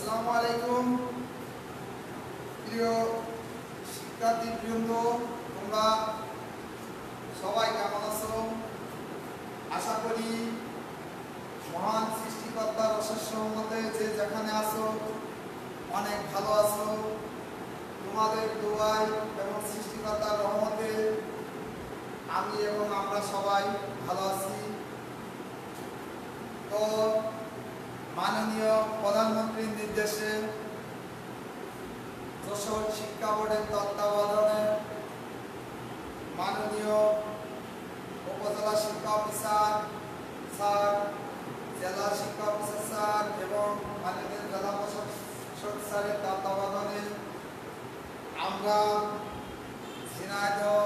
আসসালামু আলাইকুম প্রিয় শিক্ষার্থীবৃন্দ, তোমরা সবাই কেমন আছো? আশা করি মহান সৃষ্টিকর্তার অশেষ রহমতে যে যেখানে আছো অনেক ভালো আছো। তোমাদের দোয়ায় এবং সৃষ্টিকর্তার রহমতে আমি এবং আমরা সবাই ভালো আছি। তো মাননীয় প্রধানমন্ত্রীর নির্দেশে যশোর শিক্ষা বোর্ডের তত্ত্বাবধানে মাননীয় উপজেলা শিক্ষা অফিসার স্যার, জেলা শিক্ষা অফিসার স্যার এবং মাননীয় জেলা প্রশাসক স্যারের তত্ত্বাবধানে আমরা ঝিনাইদহ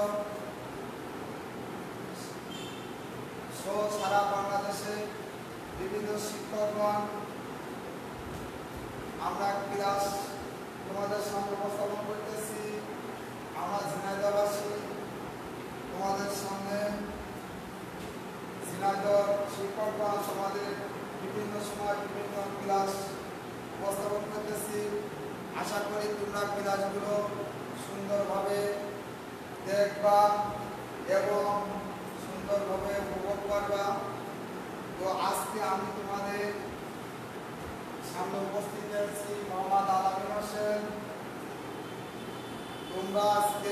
সহ সারা বাংলাদেশে বিভিন্ন শিক্ষকগণ আমরা ক্লাস তোমাদের সামনে উপস্থাপন করতেছি। আমরা ঝিনাইদহবাসী তোমাদের সামনে ঝিনাইদহ শিক্ষকগণ তোমাদের বিভিন্ন সময় বিভিন্ন ক্লাস উপস্থাপন করতেছি। আশা করি তোমরা ক্লাসগুলো সুন্দরভাবে দেখবা এবং সুন্দরভাবে উপভোগ করবা। তো আজকে আমি তোমাদের সামনে উপস্থিত হয়েছি মোহাম্মদ আলামিন হোসেন। তোমরা আজকে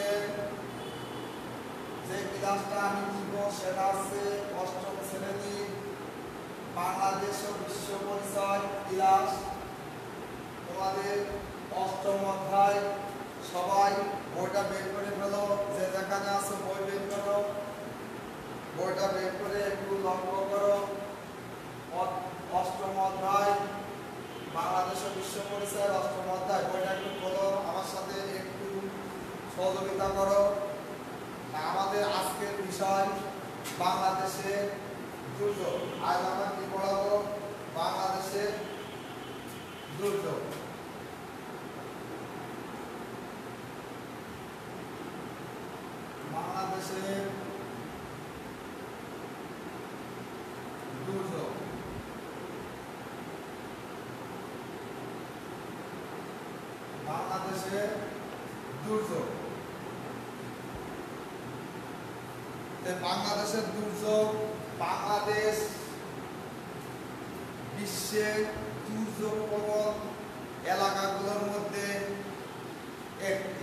যে ক্লাসটা আমি দিব সেটা হচ্ছে অষ্টম শ্রেণী বাংলাদেশ ও বিশ্ব পরিচয় ক্লাস। তোমাদের অষ্টম অধ্যায়। সবাই বইটা বের করে ফেলো, যে যেখানে আছো বই বের করো, বইটা বের করে একটু লক্ষ্য করো। অষ্টম অধ্যায় বাংলাদেশ ও বিশ্ব পরিচয়ের অষ্টম অধ্যায় বইটা একটু খোলো, আমার সাথে একটু সহযোগিতা করো। আমাদের আজকের বিষয় বাংলাদেশের দুর্যোগ। আজ আমরা কি পড়াবো? বাংলাদেশের দুর্যোগ। বাংলাদেশের দুর্যোগ। বাংলাদেশের দুর্যোগ। বাংলাদেশের দুর্যোগ, বাংলাদেশ বিশ্বের দুর্যোগ প্রবণ এলাকাগুলোর মধ্যে একটি।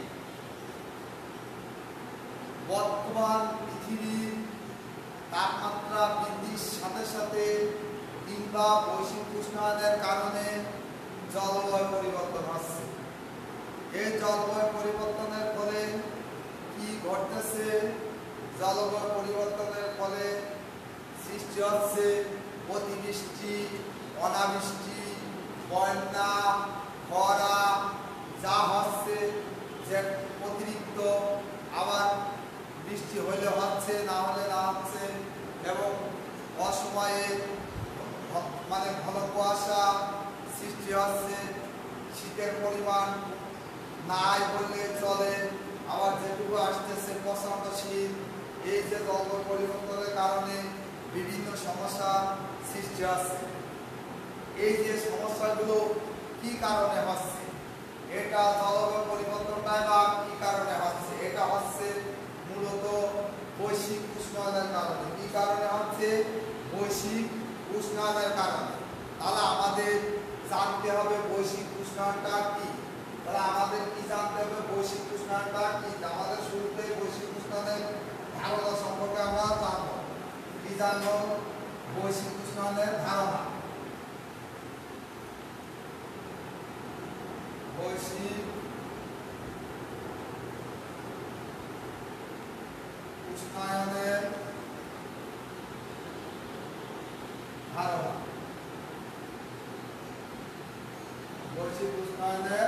বর্তমান পৃথিবীর তাপমাত্রা বৃদ্ধির সাথে সাথে কিংবা বৈশ্বিক উষ্ণায়নের কারণে জলবায়ু পরিবর্তন হচ্ছে। এই জলবায়ু পরিবর্তনের ফলে কি ঘটতেছে? জলবায়ু পরিবর্তনের ফলে সৃষ্টি হচ্ছে অতিবৃষ্টি, অনাবৃষ্টি, বন্যা, খরা, যা হচ্ছে যে অতিরিক্ত, আবার বৃষ্টি হলে হচ্ছে, না হলে না হচ্ছে, এবং অসময়ে মানে ঘন কুয়াশা সৃষ্টি হচ্ছে। শীতের পরিমাণ নাই বললে চলে, আবার যেটুকু আসতেছে প্রচণ্ড শীত। এই যে জলবায়ু পরিবর্তনের কারণে বিভিন্ন সমস্যা সৃষ্টি হচ্ছে। এই যে সমস্যাগুলো কি কারণে হচ্ছে? এটা জলবায়ু পরিবর্তনটাই বা কি কারণে হচ্ছে? এটা হচ্ছে মূলত বৈশ্বিক উষ্ণায়নের কারণে। কি কারণে হচ্ছে? বৈশ্বিক উষ্ণায়নের কারণে। তাহলে আমাদের জানতে হবে বৈশ্বিক উষ্ণায়নটা কি। তাহলে আমাদের কি জানতে হবে? বৈশ্বিক উষ্ণায়নটা কি। আমাদের শুরুতে বৈশ্বিক উষ্ণায়নের ধারণা সম্পর্কে আমরা জানবো। কি জানবো? বৈশ্বিক উষ্ণায়নের ধারণা। বৈশ্বিক উষ্ণায়নের ধারণা। বৈশ্বিক উষ্ণায়নের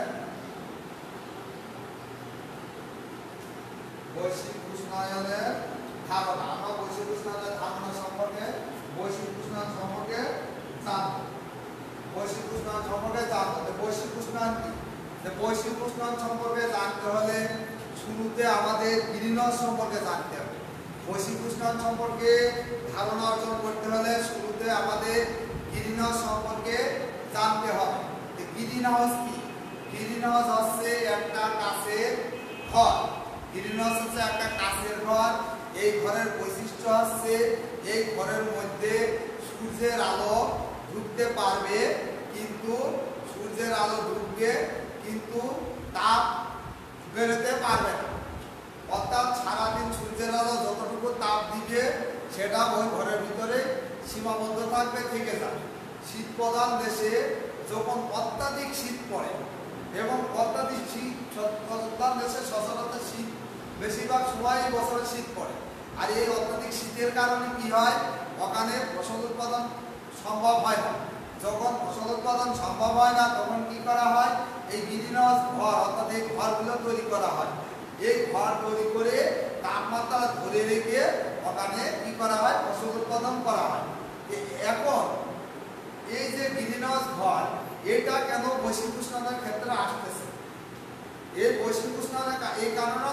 ধারণা। আমরা বৈশ্বিক উষ্ণায়নের ধারণা সম্পর্কে, বৈশ্বিক উষ্ণায়ন সম্পর্কে জানবো। বৈশ্বিক উষ্ণায়ন সম্পর্কে জানবো। বৈশ্বিক উষ্ণায়ন কি? বৈশ্বিক উষ্ণায়ন সম্পর্কে জানতে হলে শুরুতে আমাদের গ্রিন হাউস সম্পর্কে জানতে হবে। বৈশ্বিক উষ্ণায়ন সম্পর্কে ধারণা অর্জন করতে হলে শুরুতে আমাদের গ্রিন হাউস সম্পর্কে জানতে হবে। গ্রিন হাউস কি? গ্রিন হাউস হচ্ছে একটা কাঁচের ঘর। গ্রিন হাউস হচ্ছে একটা কাঁচের ঘর। এই ঘরের বৈশিষ্ট্য হচ্ছে এই ঘরের মধ্যে সূর্যের আলো ঢুকতে পারবে, কিন্তু সূর্যের আলো ঢুকবে কিন্তু তাপ বেরোতে পারবে না। অর্থাৎ সারাদিন সূর্যের আলো যতটুকু তাপ দিবে সেটা ওই ঘরের ভিতরে সীমাবদ্ধ থাকবে, থেকে যাবে। শীত প্রধান দেশে যখন অত্যাধিক শীত পড়ে এবং অত্যাধিক শীত প্রধান দেশে সচরাচর শীত বেশিরভাগ সময়ই বছরে শীত পড়ে। আর এই অত্যাধিক শীতের কারণে কি হয়, ওখানে ফসল উৎপাদন সম্ভব হয় না। যখন ফসল উৎপাদন সম্ভব হয় না তখন কি করা হয়, এই গ্রিন হাউস ঘর অর্থাৎ এই ঘরগুলো তৈরি করা হয়। এই ঘর তৈরি করে তাপমাত্রা ধরে রেখে ওখানে কি করা হয়, ফসল উৎপাদন করা হয়। এখন এই যে গ্রিন হাউস ঘর, এটা কেন বৈশ্বিক উষ্ণতার ক্ষেত্রে আসতেছে? এই বৈশ্বিক উষ্ণতা এই কারণে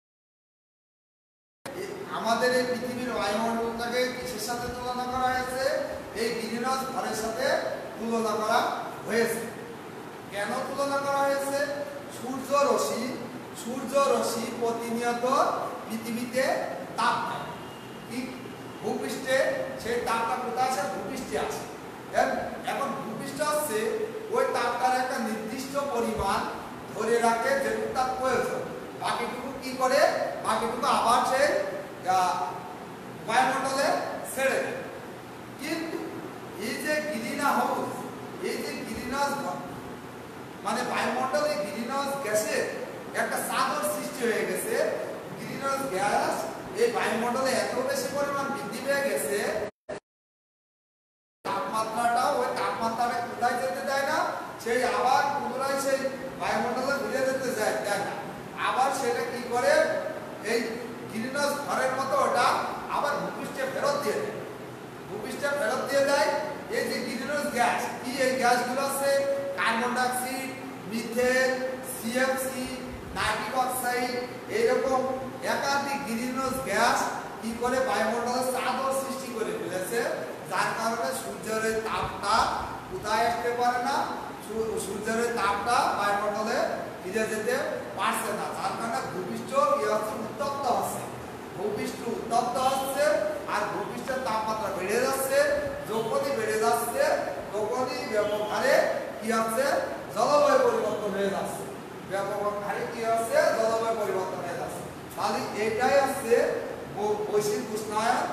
আমাদের এই পৃথিবীর বায়ুমণ্ডলটাকে কিসের সাথে তুলনা করা হয়েছে? এই গ্রিন হাউস ঘরের সাথে তুলনা করা হয়েছে। কেন তুলনা করা হয়েছে? সূর্য রশ্মি প্রতিনিয়ত পৃথিবীতে তাপ দেয়। কি ভূপৃষ্ঠে সেই তাপটা কোথায় আছে? ভূপৃষ্ঠে আছে। এখন ভূপৃষ্ঠ হচ্ছে ওই তাপটার একটা নির্দিষ্ট পরিমাণ ধরে রাখে, যেটুকু তার প্রয়োজন। বাকিটুকু কি করে? বাকিটুকু আবার সেই বায়ুমণ্ডলে ছেড়ে দেয়। কিন্তু এই যে গ্রিন হাউস, মানে বায়ুমণ্ডলে গ্রিন হাউস গ্যাসের একটা চাদর সৃষ্টি হয়ে গেছে। গ্রিন হাউস গ্যাস এই বায়ুমণ্ডলে এত বেশি পরিমাণ বৃদ্ধি পেয়ে গেছে, তাপমাত্রাটা ওই তাপমাত্রাটা কোথায় যেতে দেয় না, সেই আবার পুনরায় সেই বায়ুমণ্ডলে ঘুরে যেতে যায় না। আবার সেটা কি করে, এই গ্রিন হাউস ঘরের মতো ওটা আবার ভূপৃষ্ঠে ফেরত দিয়ে দেয়। এই যে গ্রিন হাউস গ্যাস কি, এই গ্যাসগুলো আছে carbon dioxide, methane, CFC, nitric oxide, এইরকম একাধিক গ্রিন হাউস গ্যাস কি করে বায়ুমণ্ডলে চাদর সৃষ্টি করে ফেলেছে, যার কারণে সূর্যের তাপটা কোথায় আসতে পারে না, সূর্যের তাপটা বায়ুমণ্ডলে ফিরে যেতে পারছে না। যার কারণে ভূপৃষ্ঠ উত্তপ্ত হচ্ছে, আর ভূপৃষ্ঠের তাপমাত্রা বেড়ে যাচ্ছে। যখনই বেড়ে যাচ্ছে তখনই ব্যাপক হারে কি হচ্ছে, জলবায়ু পরিবর্তন হয়ে যাচ্ছে। তাহলে এটাই হচ্ছে বৈশ্বিক উষ্ণায়ন।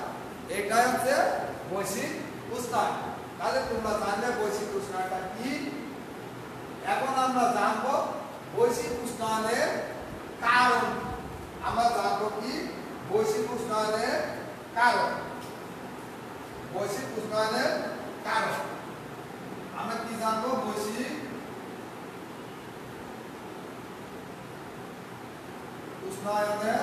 তাহলে তোমরা জানলে বৈশ্বিক উষ্ণায়নটা কি। এখন আমরা জানবো বৈশ্বিক উষ্ণায়নের কারণ। আমরা জানবো কি বৈশ্বিক উষ্ণায়নের কারণ। আমরা কি জানবো? বৈশ্বিক উষ্ণায়নের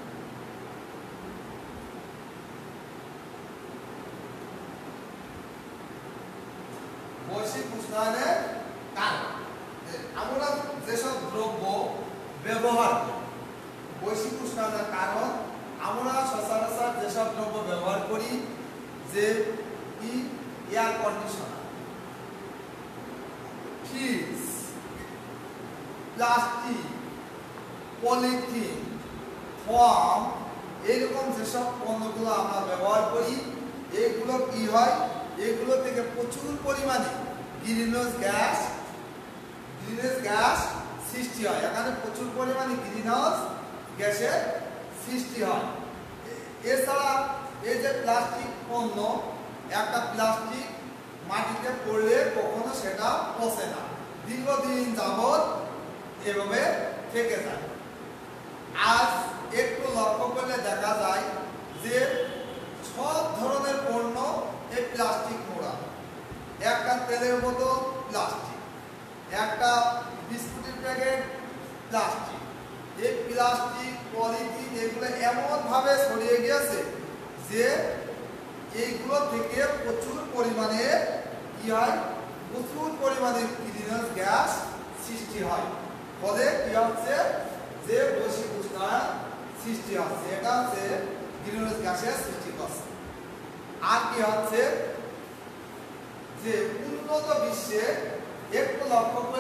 কারণ। আমরা যেসব দ্রব্য ব্যবহার করি, বৈশ্বিক উষ্ণায়নের কারণ আমরা সচরাচর যেসব দ্রব্য ব্যবহার করি, যে air conditioner, fridge, plastic, polythene, foam, এরকম যেসব পণ্যগুলো আমরা ব্যবহার করি, এগুলো কি হয়, এগুলো থেকে প্রচুর পরিমাণে গ্রিন হাউস গ্যাস সৃষ্টি হয়। এখানে প্রচুর পরিমাণে গ্রিন হাউস গ্যাসের সৃষ্টি হয়। এছাড়া এই যে প্লাস্টিক পণ্য, একটা প্লাস্টিক মাটিতে পড়লে কখনো সেটা পচে না, দীর্ঘদিন যাবৎ এভাবে থেকে যায়। আজ একটু লক্ষ্য করলে দেখা যায় যে সব ধরনের পণ্য এই প্লাস্টিক মোড়া। একটা তেলের বোতল প্লাস্টিক, একটা বিস্কুটের প্যাকেট প্লাস্টিক। এই প্লাস্টিক, পলিথিন এগুলো এমনভাবে ছড়িয়ে গিয়েছে যে এইগুলো থেকে প্রচুর পরিমাণে কি হয়, প্রচুর পরিমাণে গ্রিনহাউস গ্যাস সৃষ্টি হয়। ফলে কি হচ্ছে, যে বৈশ্বিক উষ্ণায়ন সৃষ্টি হচ্ছে, এটা হচ্ছে গ্রিনহাউস গ্যাসের সৃষ্টি করছে। আর কি হচ্ছে, যে উন্নত বিশ্বে একটু লক্ষ্য করে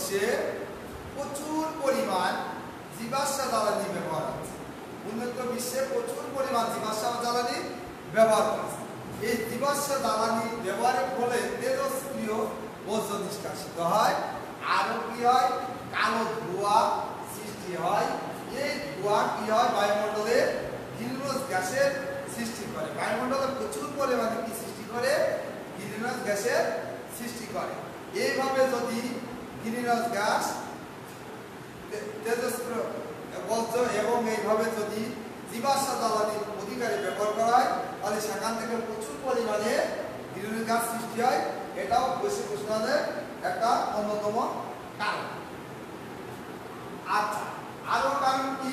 বিশ্বে প্রচুর পরিমাণ জীবাশ্ম জ্বালানি ব্যবহার হচ্ছে। উন্নত বিশ্বে প্রচুর পরিমাণ জীবাশ্ম জ্বালানি ব্যবহার করছে। এই জীবাশ্ম জ্বালানি ব্যবহারের ফলে তেজস্ক্রিয় বর্জ্য নিষ্কাশিত হয়, আরো কি হয়, কালো ধোঁয়া সৃষ্টি হয়। এই ধোঁয়া কি হয়, বায়ুমণ্ডলে গ্রিনহাউস গ্যাসের সৃষ্টি করে। বায়ুমণ্ডলে প্রচুর পরিমাণে কি সৃষ্টি করে, গ্রিনহাউস গ্যাসের সৃষ্টি করে। এইভাবে যদি গ্রিনহাউস গ্যাস, তেজস্ক্রিয় বর্জ্য এবং এইভাবে যদি জীবাশ্ম জ্বালানির অধিকারে ব্যবহার করা হয়, তাহলে সেখান থেকে প্রচুর পরিমাণে গ্রিনহাউস গ্যাস সৃষ্টি হয়। এটাও বৈশ্বিক উষ্ণায়নের একটা অন্যতম কারণ। আচ্ছা, আরো কারণ কি?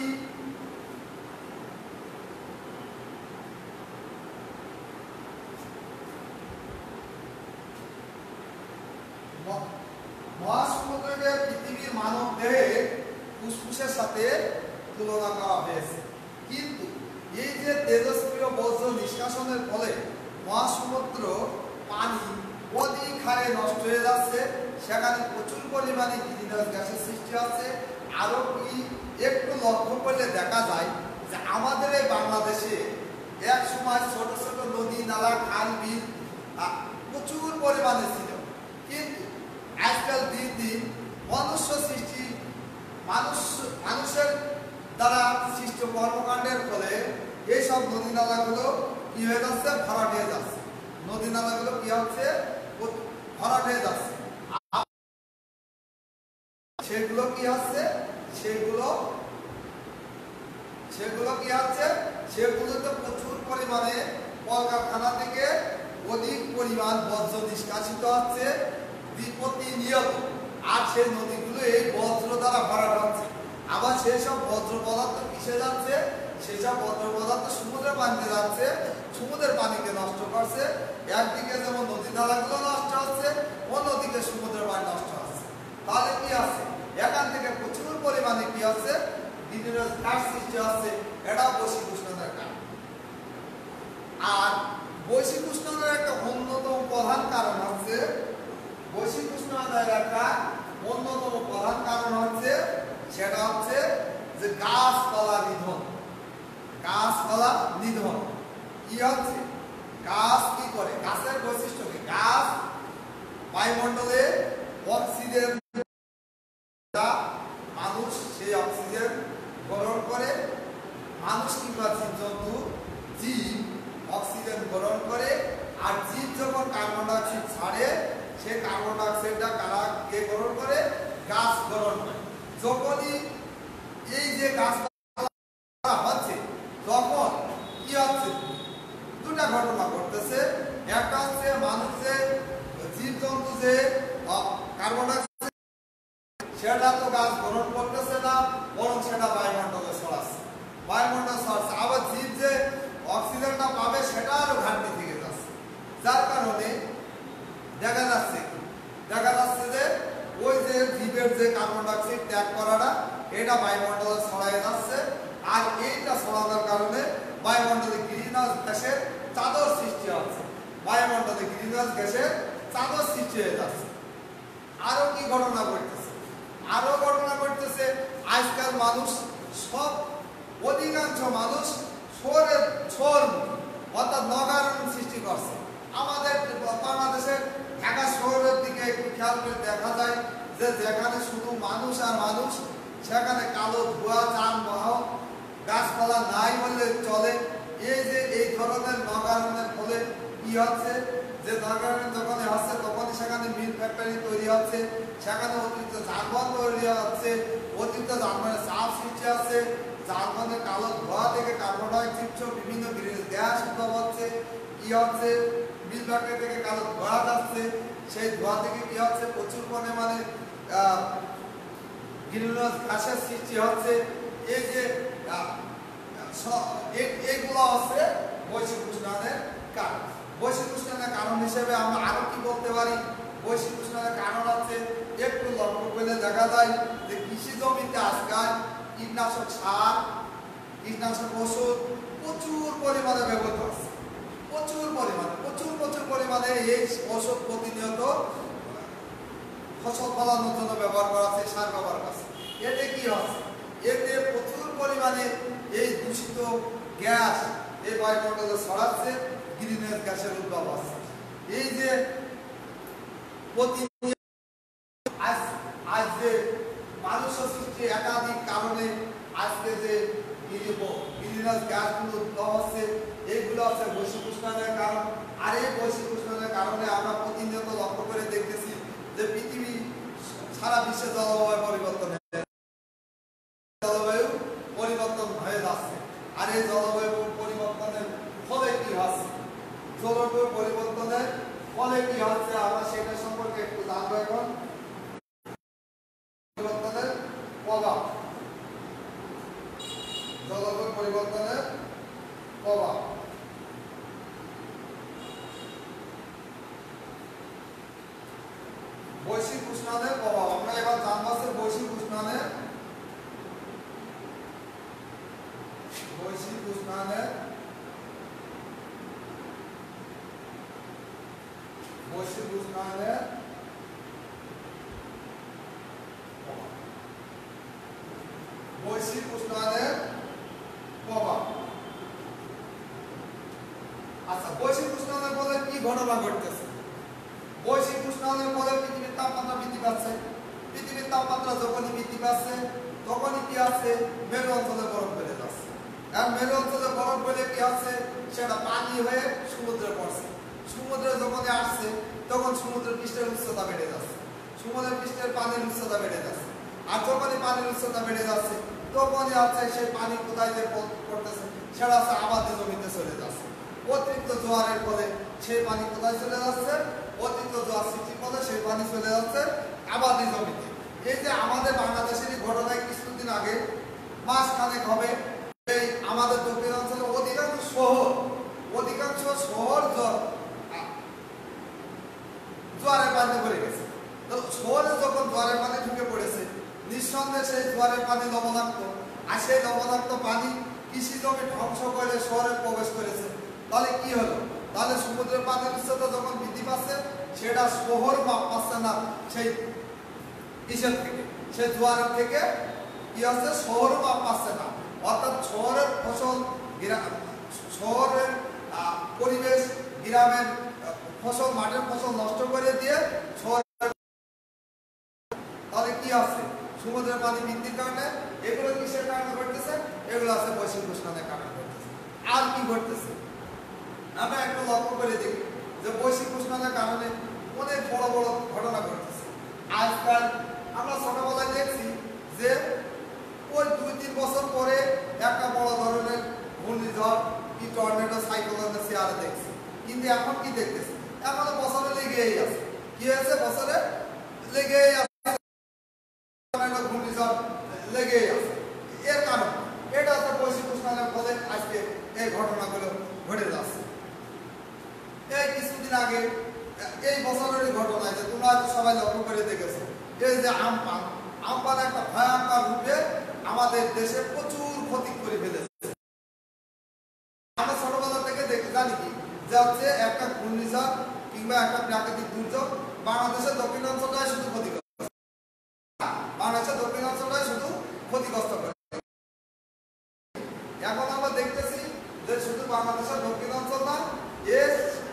মহাসমুদ্রকে পৃথিবীর মানব দেহের ফুসফুসের সাথে তুলনা করা হয়েছে, কিন্তু এই যে তেজস্ক্রিয় বর্জ্য নিষ্কাশনের ফলে মহাসমুদ্র পানি অধিক হারে নষ্ট হয়ে যাচ্ছে, সেখানে প্রচুর পরিমাণে গ্রিনহাউস গ্যাসের সৃষ্টি হচ্ছে। আরো কি একটু লক্ষ্য করলে দেখা যায় যে আমাদের এই বাংলাদেশে এক সময় ছোট ছোট নদী নালা খাল বিল প্রচুর পরিমাণে ছিল, কিন্তু আজকাল দিন দিন মানুষের দ্বারা সৃষ্ট কর্মকাণ্ডের ফলে এইসব নদী নালাগুলো কি হয়ে যাচ্ছে, ভরাট হয়ে যাচ্ছে। নদী নালাগুলো কি হচ্ছে, ভরাট হয়ে যাচ্ছে। সেগুলো কি হচ্ছে, সেগুলো কি হচ্ছে, সেগুলোতে প্রচুর পরিমাণে কলকারখানা থেকে অধিক পরিমাণ বর্জ্য নিষ্কাশিত হচ্ছে প্রতিনিয়ত। আর সেই নদীগুলো এই বজ্র দ্বারা ভরাট হচ্ছে। আবার সেসব বজ্র পদার্থ কিসে যাচ্ছে, সেসব বজ্র পদার্থ সমুদ্রের পানিতে যাচ্ছে, সমুদ্রের পানিকে নষ্ট করছে। একদিকে যেমন নদী নালাগুলো নষ্ট হচ্ছে, অন্যদিকে সমুদ্রের পানি নষ্ট হচ্ছে। তাহলে কি আছে, এখান থেকে প্রচুর পরিমাণে কি হচ্ছে, গ্রিনহাউস গ্যাস সৃষ্টি হচ্ছে। এটা বৈশ্বিক উষ্ণায়নের কারণ। আর বৈশ্বিক উষ্ণায়নের একটা অন্যতম প্রধান কারণ হচ্ছে, বৈশ্বিক উষ্ণায়নের একটা অন্যতম প্রধান কারণ হচ্ছে, সেটা হচ্ছে যে গাছপালা নিধন। গাছপালা নিধন কি হচ্ছে, গাছ কি করে, গাছের বৈশিষ্ট্য কি, গাছ বায়ুমণ্ডলে অক্সিজেন, মানুষ সেই অক্সিজেন গ্রহণ করে, মানুষ কিংবা জীবজন্তু, জীব অক্সিজেন গ্রহণ করে। আর জীব যখন কার্বন ডাইঅক্সাইড ছাড়ে, সেই কার্বন ডাইঅক্সাইডটা কারা কে গ্রহণ করে, গাছ গ্রহণ করে। যখনই এই যে গাছ হচ্ছে, তখন কি হচ্ছে, দুটা ঘটনা ঘটতেছে। একটা হচ্ছে মানুষ যে জীবজন্তু যে কার্বন ডাইঅক্সাইড সেটা তো গাছ গ্রহণ করতেছে না, বরং সেটা বায়ুমণ্ডলে ছড়াচ্ছে, বায়ুমণ্ডল ছড়াচ্ছে। আবার জীব যে অক্সিজেনটা পাবে সেটা আরো ঘাটতি থেকে যাচ্ছে। যার কারণে দেখা যাচ্ছে যে ওই যে জীবের যে কার্বন ডাইঅক্সাইড ত্যাগ করাটা, এটা বায়ুমণ্ডলে ছড়ায় যাচ্ছে। আর এইটা ছড়ানোর কারণে বায়ুমণ্ডলে গ্রিনহাউস গ্যাসের চাদর সৃষ্টি হচ্ছে, বায়ুমণ্ডলে গ্রিনহাউস গ্যাসের চাদর সৃষ্টি হয়ে যাচ্ছে। আরো কি ঘটনা ঘটতেছে, আরো ঘটনা ঘটতেছে, আজকাল মানুষ অধিকাংশ মানুষ অর্থাৎ নগরায়ণ সৃষ্টি করছে। আমাদের বাংলাদেশের ঢাকা শহরের দিকে একটু খেয়াল করে দেখা যায় যে যেখানে শুধু মানুষ আর মানুষ, সেখানে কালো ধোঁয়া, যানবাহন, গাছপালা নাই বললে চলে। এই যে এই ধরনের নগরায়ণের ফলে কি হচ্ছে, যে নগরায়ণ যখন হচ্ছে তখনই সেখানে মিল ফ্যাক্টরি তৈরি হচ্ছে, সেখানে অতিরিক্ত যানবাহন তৈরি হচ্ছে, অতিরিক্ত যানবাহনের চাপ সৃষ্টি হচ্ছে, যানবাহনের কালো ধোঁয়া থেকে কার্বন ডাইঅক্সাইড বিভিন্ন গ্রিনহাউস গ্যাস উদ্ভব হচ্ছে। কি হচ্ছে, মিল ফ্যাক্টরি থেকে কালো ধোঁয়া যাচ্ছে, সেই ধোঁয়া থেকে কি হচ্ছে, প্রচুর পরিমাণে গ্রিনহাউস গ্যাসের সৃষ্টি হচ্ছে। এই যে এইগুলো হচ্ছে বৈশ্বিক উষ্ণায়নের কারণ। বৈশ্বিক উষ্ণায়নের কারণ হিসেবে আমরা আরো কি বলতে পারি, বৈশ্বিক উষ্ণায়নের কারণ হচ্ছে, একটু লক্ষ্য করলে দেখা যায় যে কৃষি জমিতে আজকাল কীটনাশক সার, কীটনাশক ওষুধ প্রচুর পরিমাণে ব্যবহৃত হচ্ছে, প্রচুর পরিমাণে এই ওষুধ প্রতিনিয়ত ফসল ফলানোর জন্য ব্যবহার করা আছে, সার ব্যবহার করা আছে। এতে কি হচ্ছে, এতে প্রচুর পরিমাণে এই দূষিত গ্যাস এই বায়ুমণ্ডলে ছড়াচ্ছে, গ্রিনহাউস গ্যাসের উদ্ভব হচ্ছে। এই যে আজ যে মানুষ সৃষ্টি একাধিক কারণে আজকে যে গ্রিনহাউস গ্যাসগুলো উদ্ভব হচ্ছে, এইগুলো হচ্ছে বৈশ্বিক উষ্ণায়নের কারণ। আর এই বৈশ্বিক উষ্ণায়নের কারণে আমরা প্রতিনিয়ত লক্ষ্য করে দেখতেছি যে পৃথিবী সারা বিশ্বে জলবায়ু পরিবর্তন হয়ে যাচ্ছে। আর এই জলবায়ু পরিবর্তনের ফলে কি হচ্ছে, জলবায়ু পরিবর্তনের ফলে কি হচ্ছে আমরা সেটা সম্পর্কে একটু জানবো। এখন পরিবর্তনের প্রভাব, জলবায়ু পরিবর্তনের প্রভাব। বৈশ্বিক উষ্ণায়নের প্রভাব আমরা এবার জানবো। বৈশ্বিক উষ্ণায়নের বৈশ্বিক উষ্ণায়নের বৈশ্বিক উষ্ণায়নের বৈশ্বিক উষ্ণায়নের প্রভাব। আচ্ছা, বৈশ্বিক উষ্ণায়নের ফলে কি ঘটনা ঘটতেছে? বৈশ্বিক উষ্ণায়নের ফলে পৃথিবীর তাপমাত্রা বৃদ্ধি পাচ্ছে। পৃথিবীর তাপমাত্রা যখনই বৃদ্ধি পাচ্ছে তখনই কি আছে, মেরু অঞ্চলে বরফ বেড়ে যাচ্ছে। আর মেরু অঞ্চলে বরফ বেড়ে কি আছে, সেটা পানি হয়ে সমুদ্রে পড়ছে। সমুদ্রে যখনই আসছে তখন সমুদ্রের পৃষ্ঠের উচ্চতা বেড়ে যাচ্ছে, সমুদ্রের পৃষ্ঠের পানির উচ্চতা বেড়ে যাচ্ছে। আর যখনই পানির উচ্চতা বেড়ে যাচ্ছে তখনই আছে সেই পানি কোথায় যে পড়তেছে, সেটা আছে আবাদি জমিতে চলে যাচ্ছে। অতিরিক্ত জোয়ারের ফলে সেই পানি কোথায় চলে যাচ্ছে, অতিরিক্ত জোয়ার সৃষ্টির ফলে সেই পানি চলে যাচ্ছে আবাদি জমিতে। এই যে আমাদের বাংলাদেশেরই ঘটনায় কিছুদিন আগে মাসখানেক হবে, এই আমাদের দক্ষিণ অঞ্চলে অধিকাংশ শহর জোয়ারের পানি ভরে গেছে। তো শহরে যখন জোয়ারের পানি ঢুকে পড়েছে, নিঃসন্দেহে সেই জোয়ারের পানি লবণাক্ত। আর সেই লবণাক্ত পানি কৃষি জমি ধ্বংস করে শহরে প্রবেশ করেছে। তাহলে কি হলো, তাহলে সমুদ্রের পানির উচ্চতা যখন বৃদ্ধি পাচ্ছে, সেটা শহর মাপ পাচ্ছে না সেই ইসের থেকে, সেই জোয়ারের থেকে কি হচ্ছে, শহর মাপ পাচ্ছে না। অর্থাৎ শহরের ফসল, শহরের পরিবেশ, গ্রামের ফসল, মাঠের ফসল নষ্ট করে দিয়ে তাহলে কি আছে, সমুদ্রের পানি বৃদ্ধির কারণে। এগুলো কিসের কারণে ঘটতেছে? এগুলো আছে বৈশ্বিক উষ্ণায়নের কারণে ঘটতেছে। আর কি ঘটতেছে আমরা একটু লক্ষ্য করে দেখি যে বৈশ্বিক উষ্ণায়নের কারণে অনেক বড় বড় ঘটনা ঘটতেছে। আজকাল আমরা ছোটবেলায় দেখছি যে ওই 2-3 বছর পরে একটা বড় ধরনের ঘূর্ণিঝড় কি টর্নেডো সাইক্লোনের চেহারা দেখছি। কিন্তু এখন কি দেখতেছি, এখন বছরে লেগেই আছে। কি হয়েছে, বছরে লেগেই আছে, ঘূর্ণিঝড় লেগেই আছে। এর কারণ এটা হচ্ছে বৈশ্বিক উষ্ণায়নের ফলে আজকে এই ঘটনাগুলো ঘটে যাচ্ছে। এই কিছুদিন আগে এই বছরের ঘটনায় যে তোমরা সবাই লক্ষ্য করে দেখেছো, এই যে আমপান একটা ভয়ঙ্কর রূপে আমাদের দেশে প্রচুর ক্ষতি করে ফেলেছে। আমরা ছোটবেলা থেকে দেখে জানি কি যে হচ্ছে একটা ঘূর্ণিঝড় কিংবা একটা প্রাকৃতিক দুর্যোগ বাংলাদেশের দক্ষিণাঞ্চলটাই শুধু ক্ষতিগ্রস্ত, বাংলাদেশের দক্ষিণাঞ্চলটাই শুধু ক্ষতিগ্রস্ত করে। এখন আমরা দেখতেছি যে শুধু বাংলাদেশের দক্ষিণাঞ্চল না, এর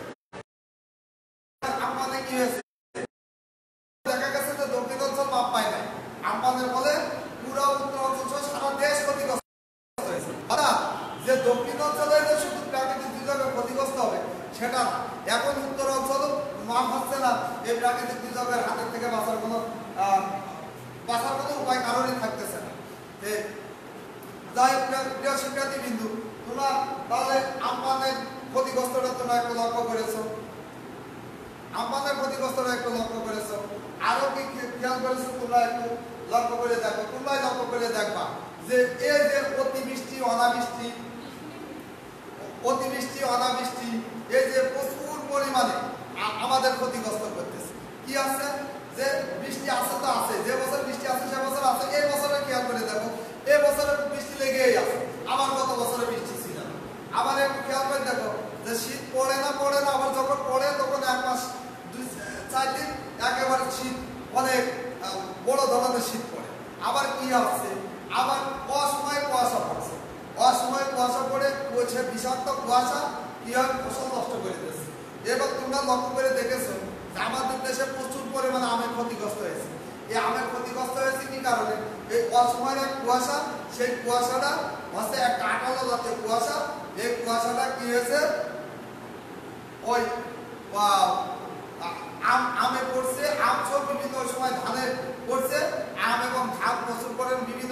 আমপানে কি হয়েছে, দেখা গেছে যে দক্ষিণাঞ্চল মাপ পায় নাই। আমপানের ফলে পুরো উত্তরাঞ্চল সহ সারা দেশ ক্ষতিগ্রস্ত হয়েছে। যে দক্ষিণাঞ্চলে যে শুধু প্রাকৃতিক দুর্যোগে ক্ষতিগ্রস্ত হবে সেটা এখন উত্তরাঞ্চল মাপ হচ্ছে না। এই প্রাকৃতিক দুর্যোগের হাতের থেকে বাঁচার কোনো উপায় কারণই থাকতেছে না। যাই প্রিয় শিক্ষার্থী বিন্দু, তোমরা তাহলে আমপানের ক্ষতিগ্রস্তটা তোমরা একটু লক্ষ্য করেছো, আমপানের ক্ষতিগ্রস্তটা একটু লক্ষ্য করেছো। আরো কি খেয়াল করেছো তোমরা একটু লক্ষ্য করে দেখো, তোমরাই লক্ষ্য করে দেখবা যে এই যে অতিবৃষ্টি অনাবৃষ্টি এই যে প্রচুর পরিমাণে আমাদের ক্ষতিগ্রস্ত করতেছে। কি আছে যে বৃষ্টি আছে তো আছে, যে বছর বৃষ্টি আছে সে বছর আছে। এই বছরে খেয়াল করে দেখো, এই বছরে বৃষ্টি লেগেই আছে, আবার গত বছরে বৃষ্টি ছিল না। আবার একটু খেয়াল করে দেখো যে শীত পড়ে না, আবার যখন পড়ে তখন 1 মাস 2-4 দিন একেবারে শীত অনেক বড় ধরনের শীত পড়ে। আবার কি আসছে, আবার অসময়ে কুয়াশা পড়ছে, অসময়ে কুয়াশা পড়ে সে বিষাক্ত কুয়াশা কি হয় ফসল নষ্ট করে দিয়েছে। এবার তোমরা লক্ষ্য করে দেখেছো যে আমাদের দেশে প্রচুর পরিমাণে আমের ক্ষতিগ্রস্ত হয়েছে। এই আমের ক্ষতিগ্রস্ত হয়েছে কি কারণে, এই অসময়ের এক কুয়াশা, সেই কুয়াশাটা হচ্ছে এক কাঁঠালো জাতীয় কুয়াশা। এই কুয়াশাটা কি হয়েছে ওই আমে পড়ছে, আম সব বিভিন্ন সময় ধানে পড়ছে, আম এবং ধান প্রচুর করেন বিভিন্ন